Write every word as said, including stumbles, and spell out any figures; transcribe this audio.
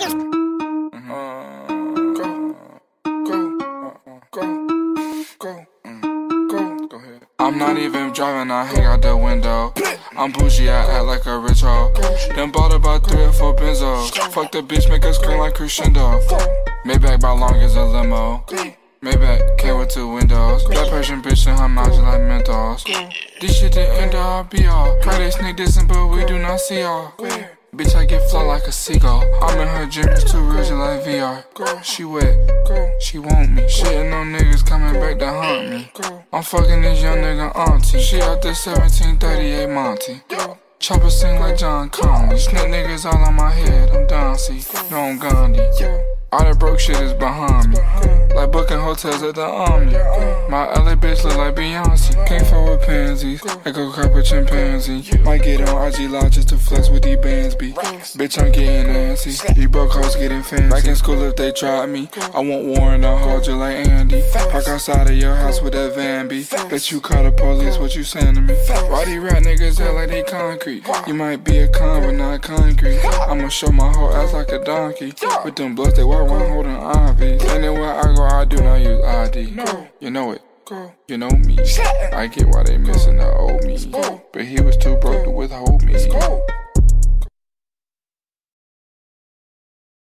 I'm not even driving, I hang out the window. I'm bougie, I act like a rich hoe. Done bought about three or four benzos. Fuck the bitch, make her scream like crescendo. Maybach by long as a limo. Maybach came with two windows. That Persian bitch and her mouth just like Mentos. This shit the end all be all. Heard they sneak dissing, but we do not see all. Bitch, I get fly like a seagull. I'm in her gym, it's too real, just like V R. She wet, she want me. Shitting on niggas coming back to haunt me. I'm fucking this young nigga auntie. She out there seventeen thirty-eight Monty. Chopper sing like John Conley. Snake niggas all on my head, I'm Dancy. No, I'm Gandhi. All that broke shit is behind me. Like booking hotels at the Omni. My L A bitch look like Beyonce. Can't fuck with pansies, I go crap a chimpanzee. Might get on I G Live just to flex with these bands be. Bitch, I'm getting antsy. These broke hoes getting fancy. Back in school if they tried me, I want Warren to hold you like Andy. Park outside of your house with that van be. Bet you call the police, what you saying to me? Why these rap niggas act like they concrete? You might be a con but not concrete. I'ma show my whole ass like a donkey. With them bloods they walk around holding I Vs. Anywhere I go I do not use I D. You know it, you know me. I get why they missing the old me, but he was too broke to withhold me.